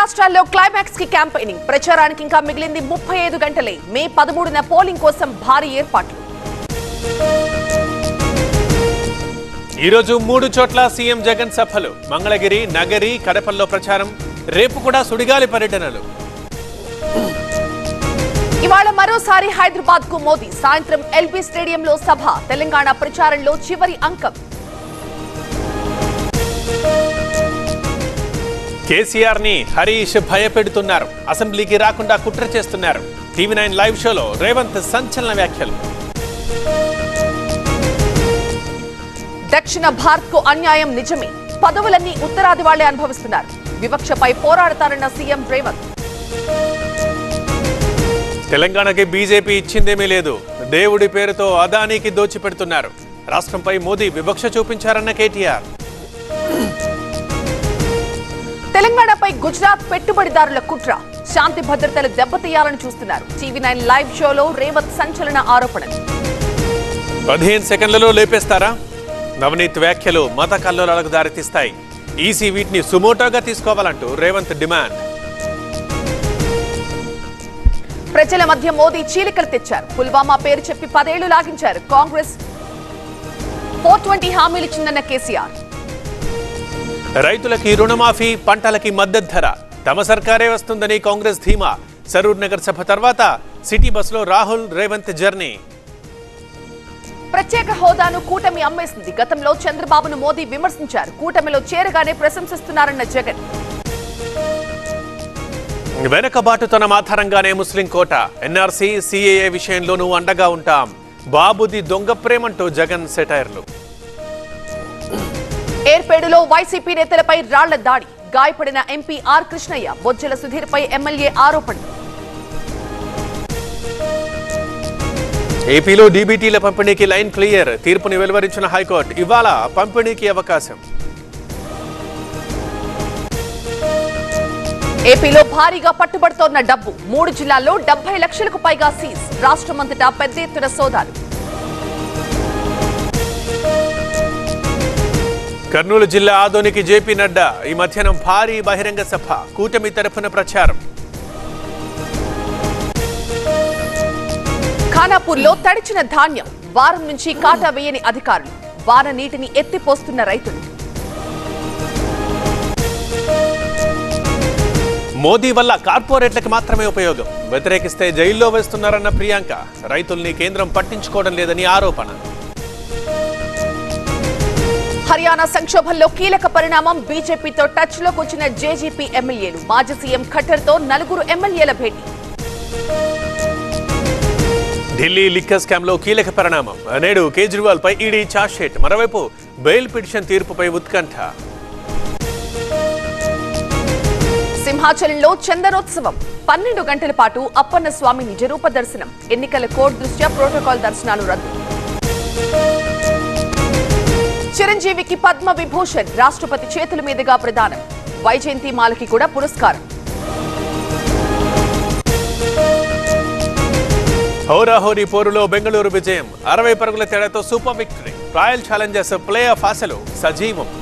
రాష్ట్రాల్లో క్లైమాక్స్ కి క్యాంపెయినింగ్ ప్రచారానికి ఇంకా మిగిలింది 35 గంటలే. మే 13న పోలింగ్ కోసం భారీ ఏర్పాట్లు. ఈ రోజు 3 చోట్ల సీఎం జగన్ సభలు. మంగళగిరి, నగరి, కడపల్లో ప్రచారం. రేపు కూడా సుడిగాలి పర్యటనలు. ఇవాళ మరోసారి హైదరాబాద్ కు మోదీ. సాయంత్రం ఎల్బీ స్టేడియంలో సభ. తెలంగాణ ప్రచారంలో చివరి అంకం. కేసీఆర్ ని హరీష్ భయపెడుతున్నారు. అసెంబ్లీకి రాకుండా కుట్ర చేస్తున్నారు. TV9 లైవ్ షోలో రేవంత్ సంచలన వ్యాఖ్యలు. దక్షిణ భారత్ కు అన్యాయం నిజమే. పదవులన్నీ ఉత్తరాది వాళ్లే అనుభవిస్తున్నారు. వివక్షపై పోరాడతారన్న సీఎం రేవంత్. తెలంగాణకి బీజేపీ ఇచ్చిందేమీ లేదు. దేవుడి పేరుతో అదానీకి దోచిపెడుతున్నారు. రాష్ట్రంపై మోదీ వివక్ష చూపించారన్న కేటీఆర్. తెలంగాణపై గుజరాత్ పెట్టుబడిదారుల కుట్ర. శాంతి భద్రతలు దెబ్బతీయాలని చూస్తున్నారు. TV9 లైవ్ షోలో రేవంత్ సంచలన ఆరోపణలు. 15 సెకండ్లలో లేపేస్తారా? నవనీత్ వ్యాఖ్యలు మత కల్లోలాలకు దారితీస్తాయి. ఈసీ వీటిని సుమోటోగా తీసుకోవాలంటూ రేవంత్ డిమాండ్. ప్రజల మధ్య మోదీ చీలికలు తెచ్చారు. పుల్వామా పేరు చెప్పి 10 ఏళ్లు లాగించారు. కాంగ్రెస్ 420 హామీలు ఇచ్చిందన్న కేసీఆర్. రైతులకి రుణమాఫీ, పంటలకి మద్దతు ధర. తమ సర్కారే వస్తుందని కాంగ్రెస్ ధీమా. సరూర్ నగర్ సభ తర్వాత సిటీ బస్సులో రాహుల్, రేవంత్ జర్నీ. ప్రత్యేక హోదాను కూటమి అమ్మేసింది. గతంలో చంద్రబాబును మోదీ విమర్శించారు. కూటమిలో చేరగానే ప్రశంసిస్తున్నారన్న జగన్. వెనకబాటుతనం ఆధారంగానే ముస్లిం కోట. ఎన్ఆర్సీ, సిఏఏ విషయంలోనూ అండగా ఉంటాం. బాబుది దొంగ ప్రేమంటూ జగన్ సెటైర్లు. ఏర్పేడులో వైసీపీ నేతలపై రాళ్ల దాడి. గాయపడిన ఎంపీ ఆర్ కృష్ణయ్య. బొజ్జల సుధీర్పై ఎమ్మెల్యే ఆరోపణలు. ఏపీలో డీబీటీల పంపిణీకి లైన్ క్లియర్. తీర్పుని వెలువరించిన హైకోర్టు. ఇవాళ పంపిణీకి అవకాశం. ఏపీలో భారీగా పట్టుబడుతోన్న డబ్బు. 3 జిల్లాల్లో 70 లక్షలకు పైగా సీజ్. రాష్ట్రమంతటా పెద్ద ఎత్తున సోదాలు. కర్నూలు జిల్లా ఆదోనికి జేపీ నడ్డా. ఈ మధ్యాహ్నం భారీ బహిరంగ సభ. కూటమి తరఫున ప్రచారం. ఖానాపూర్లో తడిచిన ధాన్యం. వారం నుంచి కాటా వేయని అధికారులు. వాన నీటిని ఎత్తిపోస్తున్న రైతులు. మోదీ వల్ల కార్పొరేట్లకు మాత్రమే ఉపయోగం. వ్యతిరేకిస్తే జైల్లో వేస్తున్నారన్న ప్రియాంక. రైతుల్ని కేంద్రం పట్టించుకోవడం లేదని ఆరోపణ. హర్యానా సంక్షోభంలో కీలక పరిణామం. బీజేపీతో టచ్ లోకి వచ్చిన జేజీపీ ఎమ్మెల్యేలు. మాజీ సీఎం ఖట్టర్తో 4 ఎమ్మెల్యేల భేటీ. ఢిల్లీ లిక్కర్ స్కామ్ లో కీలక పరిణామం. నేడు కేజ్రీవాల్ పై ఈడీ ఛార్జ్షీట్. మరోవైపు బెయిల్ పిటిషన్ తీర్పుపై ఉత్కంఠ. సింహాచలంలో చందనోత్సవం. 12 గంటల పాటు అప్పన్న స్వామి నిజరూప దర్శనం. ఎన్నికల కోడ్ దృష్ట్యా ప్రోటోకాల్ దర్శనాలు రద్దు. చిరంజీవికి పద్మ విభూషణ్. రాష్ట్రపతి చేతుల మీదుగా ప్రదానం. వైజయంతిమాలకి కూడా పురస్కారం. హోరాహోరీ పోరులో బెంగళూరు విజయం. 60 పరుగుల తేడాతో super victory. Royal Challengers play off ఆశలు సజీవం.